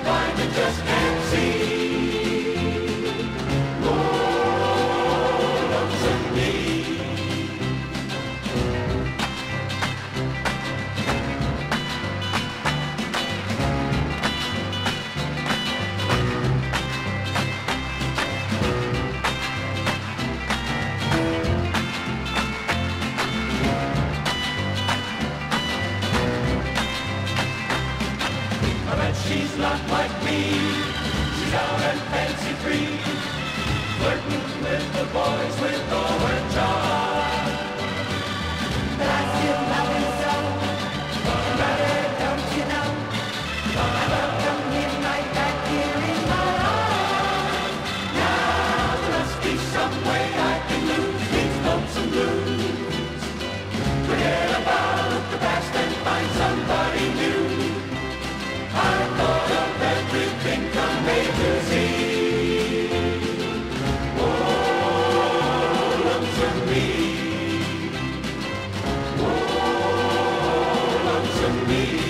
blind and just can't see. Oh, lonesome me. But she's not like me. She's out and fancy free, flirting with the boys with all her charm. But I still love him so, brother, don't you know? I welcome him right back here in my arms. Now there must be some way I can lose these lonesome blues. Forget about the past and find somebody new. I thought of everything from A to Z. Oh, lonesome me. Oh, lonesome me.